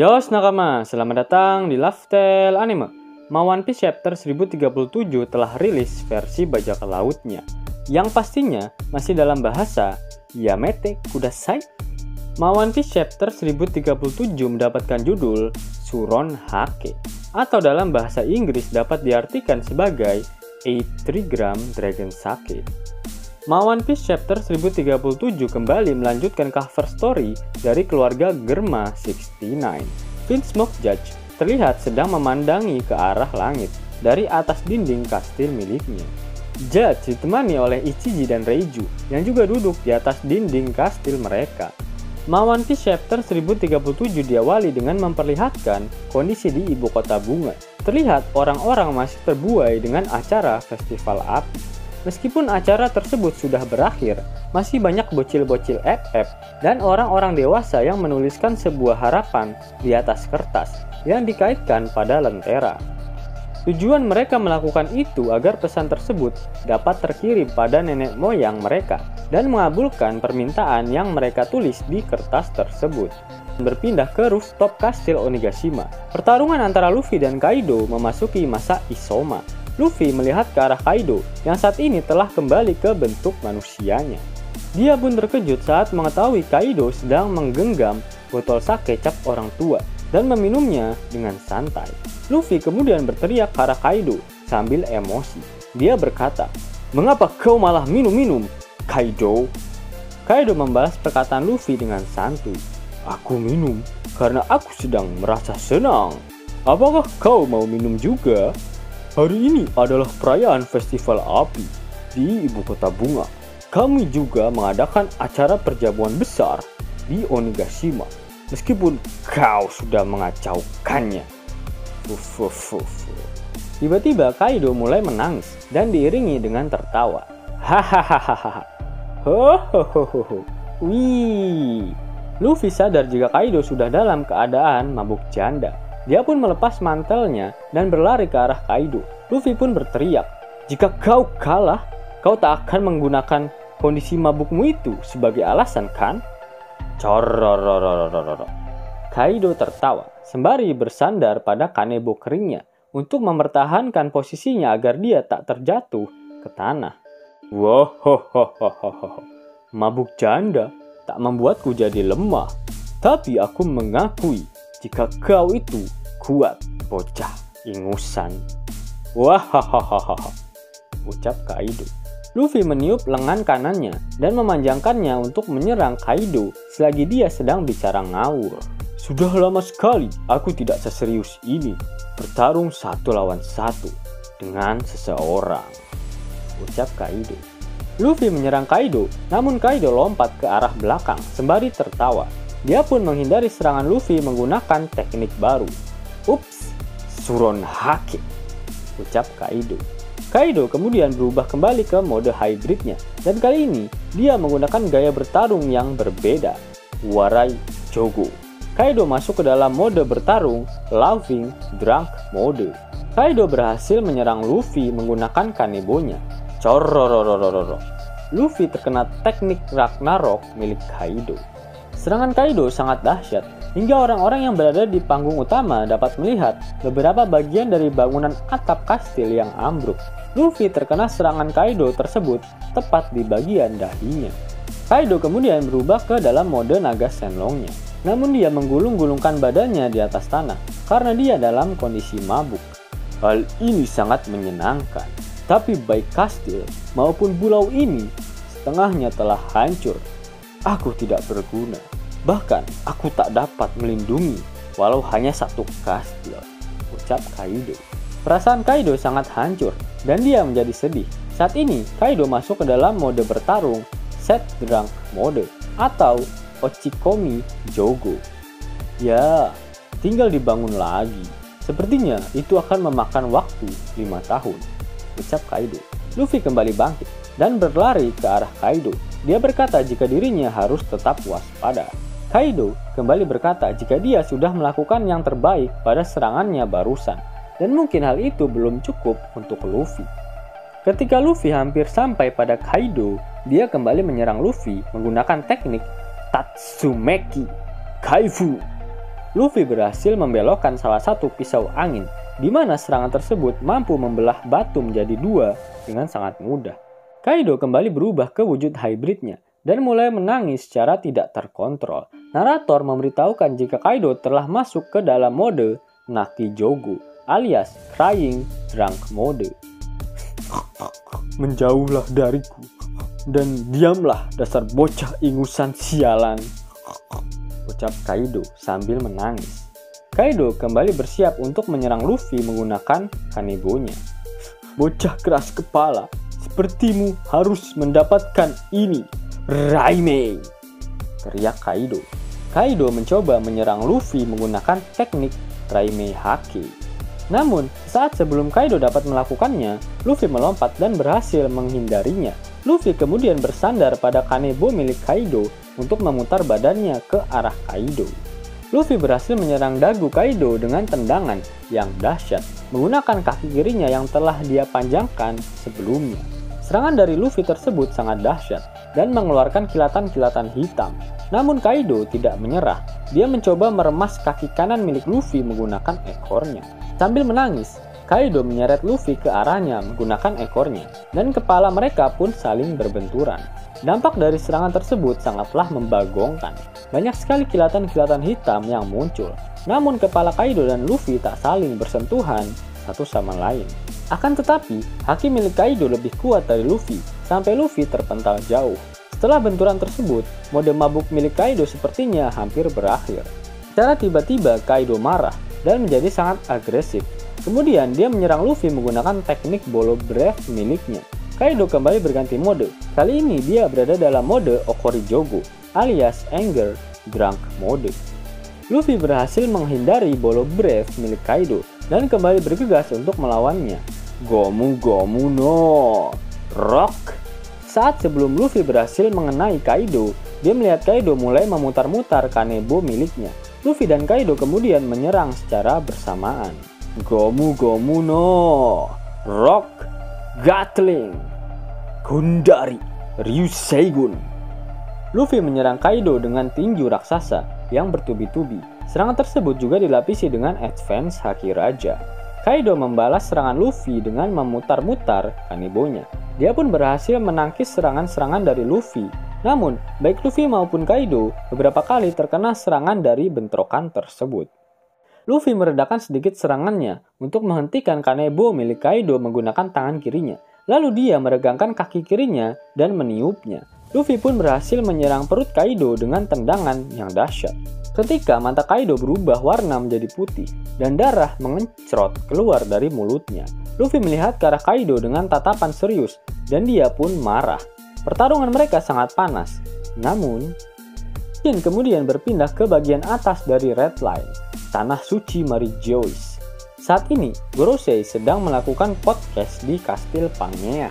Yos nakama, selamat datang di Lifestyle Anime. One Piece Chapter 1037 telah rilis versi bajak lautnya, yang pastinya masih dalam bahasa Yamete Kudasai. One Piece Chapter 1037 mendapatkan judul Suron Hake, atau dalam bahasa Inggris dapat diartikan sebagai 8 Trigram Dragon Sake. One Piece Chapter 1037 kembali melanjutkan cover story dari keluarga Germa 69. Vince Smoke Judge terlihat sedang memandangi ke arah langit dari atas dinding kastil miliknya. Judge ditemani oleh Ichiji dan Reiju yang juga duduk di atas dinding kastil mereka. One Piece Chapter 1037 diawali dengan memperlihatkan kondisi di ibu kota bunga. Terlihat orang-orang masih terbuai dengan acara festival api. Meskipun acara tersebut sudah berakhir, masih banyak bocil-bocil FF dan orang-orang dewasa yang menuliskan sebuah harapan di atas kertas yang dikaitkan pada lentera. Tujuan mereka melakukan itu agar pesan tersebut dapat terkirim pada nenek moyang mereka dan mengabulkan permintaan yang mereka tulis di kertas tersebut. Berpindah ke rooftop kastil Onigashima, pertarungan antara Luffy dan Kaido memasuki masa Isoma. Luffy melihat ke arah Kaido yang saat ini telah kembali ke bentuk manusianya. Dia pun terkejut saat mengetahui Kaido sedang menggenggam botol sake cap orang tua dan meminumnya dengan santai. Luffy kemudian berteriak ke arah Kaido sambil emosi. Dia berkata, "Mengapa kau malah minum-minum, Kaido?" Kaido membalas perkataan Luffy dengan santuy. "Aku minum karena aku sedang merasa senang. Apakah kau mau minum juga? Hari ini adalah perayaan festival api di ibu kota bunga. Kami juga mengadakan acara perjamuan besar di Onigashima. Meskipun kau sudah mengacaukannya." Tiba-tiba Kaido mulai menangis dan diiringi dengan tertawa. Hahaha. Hohohoho. Wih. Luffy sadar jika Kaido sudah dalam keadaan mabuk janda. Dia pun melepas mantelnya dan berlari ke arah Kaido. Luffy pun berteriak, "Jika kau kalah, kau tak akan menggunakan kondisi mabukmu itu sebagai alasan, kan?" Cororororororor. Kaido tertawa sembari bersandar pada kanebo keringnya untuk mempertahankan posisinya agar dia tak terjatuh ke tanah. Wohohohoho. Mabuk janda tak membuatku jadi lemah, tapi aku mengakui jika kau itu kuat, bocah ingusan. Wahahaha, ucap Kaido. Luffy meniup lengan kanannya dan memanjangkannya untuk menyerang Kaido selagi dia sedang bicara ngawur. Sudah lama sekali aku tidak seserius ini bertarung 1 lawan 1 dengan seseorang, ucap Kaido. Luffy menyerang Kaido, namun Kaido lompat ke arah belakang sembari tertawa. Dia pun menghindari serangan Luffy menggunakan teknik baru. Ups, Suron Hake, ucap Kaido. Kaido kemudian berubah kembali ke mode hybridnya, dan kali ini dia menggunakan gaya bertarung yang berbeda, Warai Jogo. Kaido masuk ke dalam mode bertarung Laughing Drunk mode. Kaido berhasil menyerang Luffy menggunakan kanebonya. Corororororor. Luffy terkena teknik Ragnarok milik Kaido. Serangan Kaido sangat dahsyat, hingga orang-orang yang berada di panggung utama dapat melihat beberapa bagian dari bangunan atap kastil yang ambruk. Luffy terkena serangan Kaido tersebut tepat di bagian dahinya. Kaido kemudian berubah ke dalam mode naga Shenlongnya, namun dia menggulung-gulungkan badannya di atas tanah karena dia dalam kondisi mabuk. Hal ini sangat menyenangkan, tapi baik kastil maupun pulau ini setengahnya telah hancur. Aku tidak berguna, bahkan aku tak dapat melindungi walau hanya 1 kastil, ucap Kaido. Perasaan Kaido sangat hancur dan dia menjadi sedih. Saat ini Kaido masuk ke dalam mode bertarung Set Drunk mode atau Ochikomi Jogo. Ya, tinggal dibangun lagi. Sepertinya itu akan memakan waktu 5 tahun, ucap Kaido. Luffy kembali bangkit dan berlari ke arah Kaido. Dia berkata jika dirinya harus tetap waspada. Kaido kembali berkata jika dia sudah melakukan yang terbaik pada serangannya barusan, dan mungkin hal itu belum cukup untuk Luffy. Ketika Luffy hampir sampai pada Kaido, dia kembali menyerang Luffy menggunakan teknik Tatsumeki Kaifu. Luffy berhasil membelokkan salah satu pisau angin, di mana serangan tersebut mampu membelah batu menjadi dua dengan sangat mudah. Kaido kembali berubah ke wujud hybridnya dan mulai menangis secara tidak terkontrol. Narator memberitahukan jika Kaido telah masuk ke dalam mode Naki Jogo alias Crying Drunk Mode. Menjauhlah dariku dan diamlah dasar bocah ingusan sialan, ucap Kaido sambil menangis. Kaido kembali bersiap untuk menyerang Luffy menggunakan kanebonya. Bocah keras kepala, sepertimu harus mendapatkan ini, Raime! Teriak Kaido. Kaido mencoba menyerang Luffy menggunakan teknik Raime Hake. Namun, saat sebelum Kaido dapat melakukannya, Luffy melompat dan berhasil menghindarinya. Luffy kemudian bersandar pada kanebo milik Kaido untuk memutar badannya ke arah Kaido. Luffy berhasil menyerang dagu Kaido dengan tendangan yang dahsyat, menggunakan kaki kirinya yang telah dia panjangkan sebelumnya. Serangan dari Luffy tersebut sangat dahsyat dan mengeluarkan kilatan-kilatan hitam. Namun Kaido tidak menyerah. Dia mencoba meremas kaki kanan milik Luffy menggunakan ekornya. Sambil menangis, Kaido menyeret Luffy ke arahnya menggunakan ekornya, dan kepala mereka pun saling berbenturan. Dampak dari serangan tersebut sangatlah membagongkan. Banyak sekali kilatan-kilatan hitam yang muncul. Namun kepala Kaido dan Luffy tak saling bersentuhan satu sama lain. Akan tetapi, haki milik Kaido lebih kuat dari Luffy, sampai Luffy terpental jauh. Setelah benturan tersebut, mode mabuk milik Kaido sepertinya hampir berakhir. Secara tiba-tiba Kaido marah dan menjadi sangat agresif. Kemudian dia menyerang Luffy menggunakan teknik Bolo Breath miliknya. Kaido kembali berganti mode. Kali ini dia berada dalam mode Okori Jogo alias Anger Drunk Mode. Luffy berhasil menghindari Bolo Breath milik Kaido dan kembali bergegas untuk melawannya. Gomu Gomu no Rock. Saat sebelum Luffy berhasil mengenai Kaido, dia melihat Kaido mulai memutar-mutar kanebo miliknya. Luffy dan Kaido kemudian menyerang secara bersamaan. Gomu Gomu no Rock Gatling Gundari Ryuseigun. Luffy menyerang Kaido dengan tinju raksasa yang bertubi-tubi. Serangan tersebut juga dilapisi dengan advance Haki Raja. Kaido membalas serangan Luffy dengan memutar-mutar kanebonya. Dia pun berhasil menangkis serangan-serangan dari Luffy. Namun, baik Luffy maupun Kaido beberapa kali terkena serangan dari bentrokan tersebut. Luffy meredakan sedikit serangannya untuk menghentikan kanebo milik Kaido menggunakan tangan kirinya. Lalu dia meregangkan kaki kirinya dan meniupnya. Luffy pun berhasil menyerang perut Kaido dengan tendangan yang dahsyat. Ketika mata Kaido berubah warna menjadi putih dan darah mengencrot keluar dari mulutnya. Luffy melihat ke arah Kaido dengan tatapan serius dan dia pun marah. Pertarungan mereka sangat panas. Namun, Shin kemudian berpindah ke bagian atas dari Red Line, tanah suci Marijoice. Saat ini, Gorosei sedang melakukan podcast di Kastil Pangea.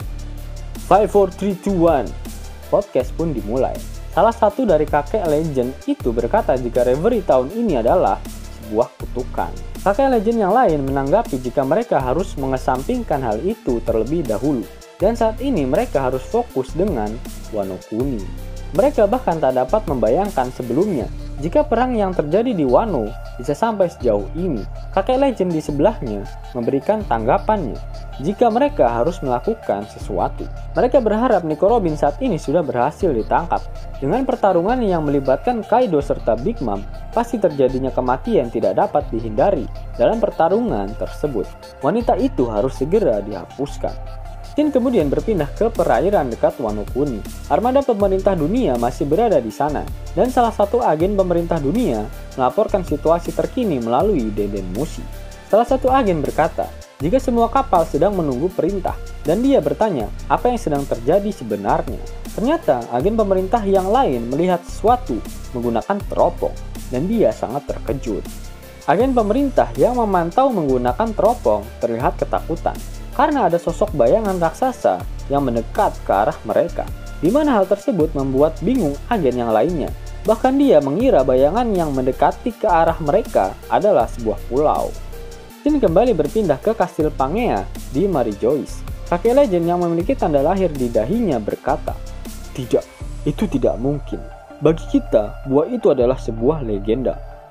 5, 4, 3, 2, 1. Podcast pun dimulai. Salah satu dari kakek legend itu berkata jika Reverie tahun ini adalah sebuah kutukan. Kakek legend yang lain menanggapi jika mereka harus mengesampingkan hal itu terlebih dahulu. Dan saat ini mereka harus fokus dengan Wano Kuni. Mereka bahkan tak dapat membayangkan sebelumnya jika perang yang terjadi di Wano bisa sampai sejauh ini. Kakek legend di sebelahnya memberikan tanggapannya jika mereka harus melakukan sesuatu. Mereka berharap Nico Robin saat ini sudah berhasil ditangkap. Dengan pertarungan yang melibatkan Kaido serta Big Mom, pasti terjadinya kematian tidak dapat dihindari dalam pertarungan tersebut. Wanita itu harus segera dihapuskan. Shin kemudian berpindah ke perairan dekat Wano Kuni. Armada pemerintah dunia masih berada di sana, dan salah satu agen pemerintah dunia melaporkan situasi terkini melalui Denden Mushi. Salah satu agen berkata, jika semua kapal sedang menunggu perintah, dan dia bertanya apa yang sedang terjadi sebenarnya. Ternyata agen pemerintah yang lain melihat sesuatu menggunakan teropong, dan dia sangat terkejut. Agen pemerintah yang memantau menggunakan teropong terlihat ketakutan, karena ada sosok bayangan raksasa yang mendekat ke arah mereka, di mana hal tersebut membuat bingung agen yang lainnya. Bahkan dia mengira bayangan yang mendekati ke arah mereka adalah sebuah pulau. Shin kembali berpindah ke Kastil Pangea di Marijoice. Kakek legend yang memiliki tanda lahir di dahinya berkata, "Tidak, itu tidak mungkin. Bagi kita, buah itu adalah sebuah legenda.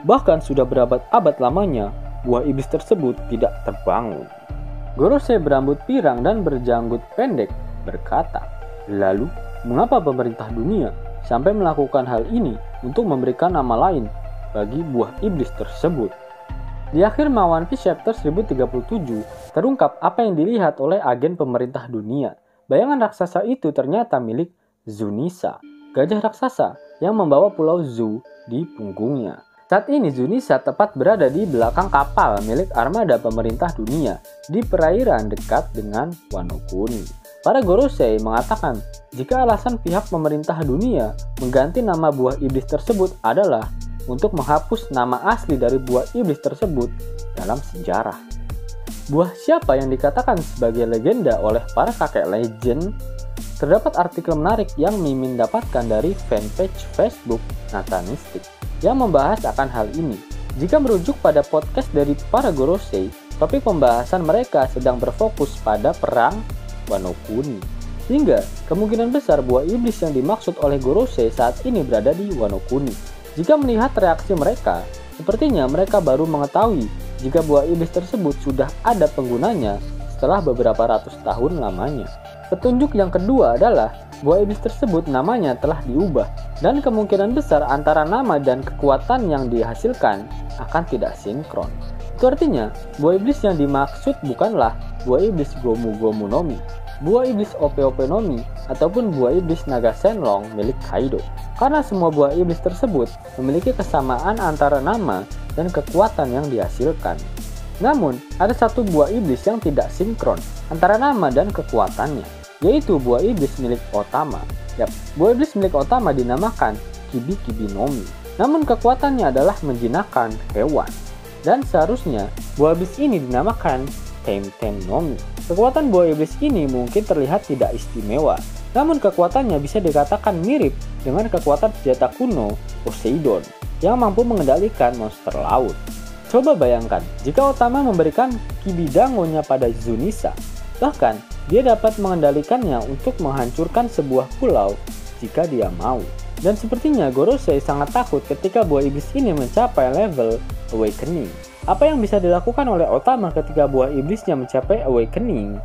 Bahkan sudah berabad-abad lamanya, buah iblis tersebut tidak terbangun. Gorosei berambut pirang dan berjanggut pendek berkata, "Lalu, mengapa pemerintah dunia sampai melakukan hal ini untuk memberikan nama lain bagi buah iblis tersebut?" Di akhir One Piece chapter 1037, terungkap apa yang dilihat oleh agen pemerintah dunia. Bayangan raksasa itu ternyata milik Zunisa, gajah raksasa yang membawa pulau Zu di punggungnya. Saat ini Zunisa tepat berada di belakang kapal milik armada pemerintah dunia di perairan dekat dengan Wano Kuni. Para Gorosei mengatakan jika alasan pihak pemerintah dunia mengganti nama buah iblis tersebut adalah untuk menghapus nama asli dari buah iblis tersebut dalam sejarah. Buah siapa yang dikatakan sebagai legenda oleh para kakek legend? Terdapat artikel menarik yang Mimin dapatkan dari fanpage Facebook Nathanistic yang membahas akan hal ini. Jika merujuk pada podcast dari para Gorosei, topik pembahasan mereka sedang berfokus pada perang Wano Kuni. Sehingga kemungkinan besar buah iblis yang dimaksud oleh Gorosei saat ini berada di Wano Kuni. Jika melihat reaksi mereka, sepertinya mereka baru mengetahui jika buah iblis tersebut sudah ada penggunanya setelah beberapa ratus tahun lamanya. Petunjuk yang kedua adalah buah iblis tersebut namanya telah diubah dan kemungkinan besar antara nama dan kekuatan yang dihasilkan akan tidak sinkron. Itu artinya buah iblis yang dimaksud bukanlah buah iblis Gomu Gomu no Mi, buah iblis Ope Ope no Mi, ataupun buah iblis Naga Shenlong milik Kaido. Karena semua buah iblis tersebut memiliki kesamaan antara nama dan kekuatan yang dihasilkan. Namun, ada satu buah iblis yang tidak sinkron antara nama dan kekuatannya, yaitu buah iblis milik Otama. Buah iblis milik Otama dinamakan Kibi Kibi no Mi. Namun kekuatannya adalah menjinakkan hewan. Dan seharusnya buah iblis ini dinamakan Tem Tem no Mi. Kekuatan buah iblis ini mungkin terlihat tidak istimewa, namun kekuatannya bisa dikatakan mirip dengan kekuatan senjata kuno Poseidon yang mampu mengendalikan monster laut. Coba bayangkan jika Otama memberikan Kibidango-nya pada Zunisa, bahkan dia dapat mengendalikannya untuk menghancurkan sebuah pulau jika dia mau. Dan sepertinya Gorosei sangat takut ketika buah iblis ini mencapai level Awakening. Apa yang bisa dilakukan oleh Otama ketika buah iblisnya mencapai Awakening?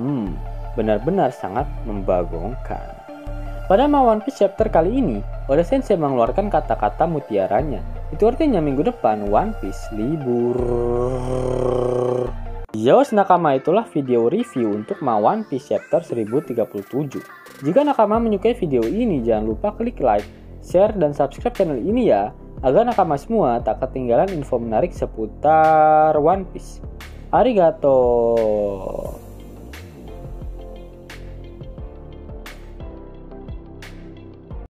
Benar-benar sangat membagongkan. Pada One Piece chapter kali ini, Oda Sensei mengeluarkan kata-kata mutiaranya. Itu artinya minggu depan One Piece libur. Yos nakama, itulah video review untuk One Piece chapter 1037. Jika nakama menyukai video ini, jangan lupa klik like, share, dan subscribe channel ini ya, agar nakama semua tak ketinggalan info menarik seputar One Piece. Arigato.